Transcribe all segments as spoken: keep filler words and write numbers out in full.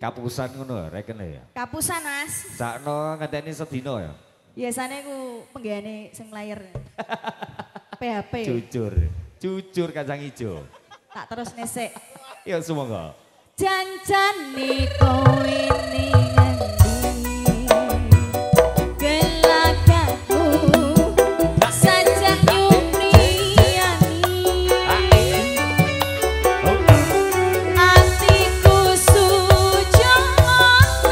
Kapusan ngono rekene ya. Kapusan Mas. Sakno ngenteni sedina ya. Biasanya aku penggane sing layar. P H P. Jujur. Jujur kacang ijo. Tak terus nesek. Ya semoga. Janjane kowe ning endi gelagaku sajak nyupriyani atiku sujono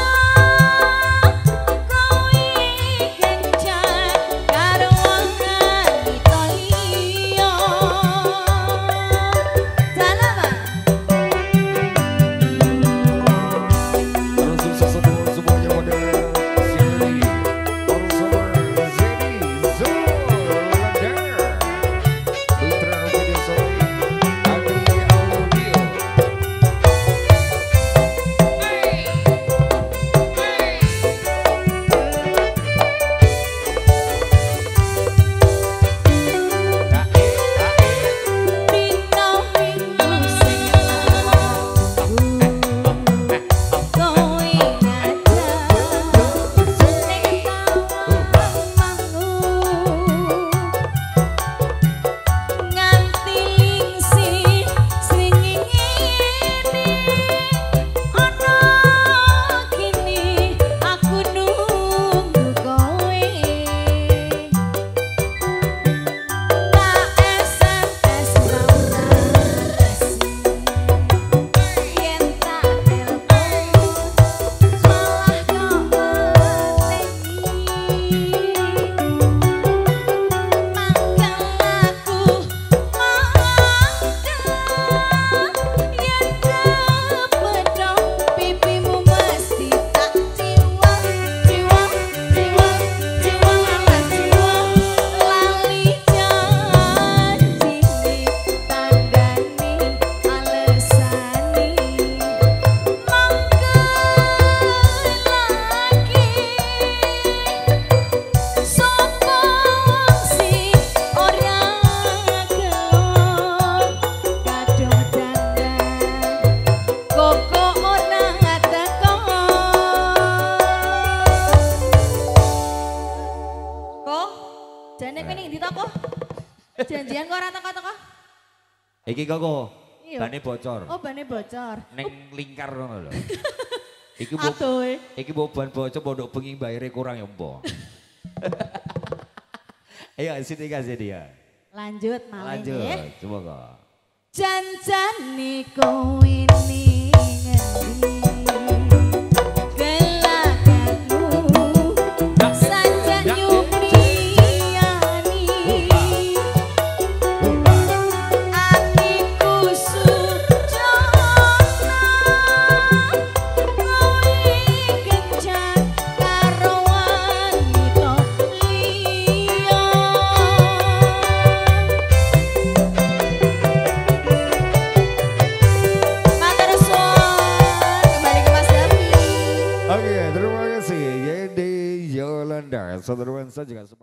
kowe kencan karo wanita liya salama. Jane kene ndi to kok? Janjian kok ora teko-teko? Iki kok kok bane bocor. Oh, bane bocor. Ning lingkar ngono lho. Iki mbok Adoe. Iki mbok ban bocor pondok bengi bayare kurang ya empo. Ayo sini kasih dia. Lanjut malah Lanjut, nggih. coba kok. Janjane kowe ning endi? Oke, terima kasih Yedi Yolanda. Saudara juga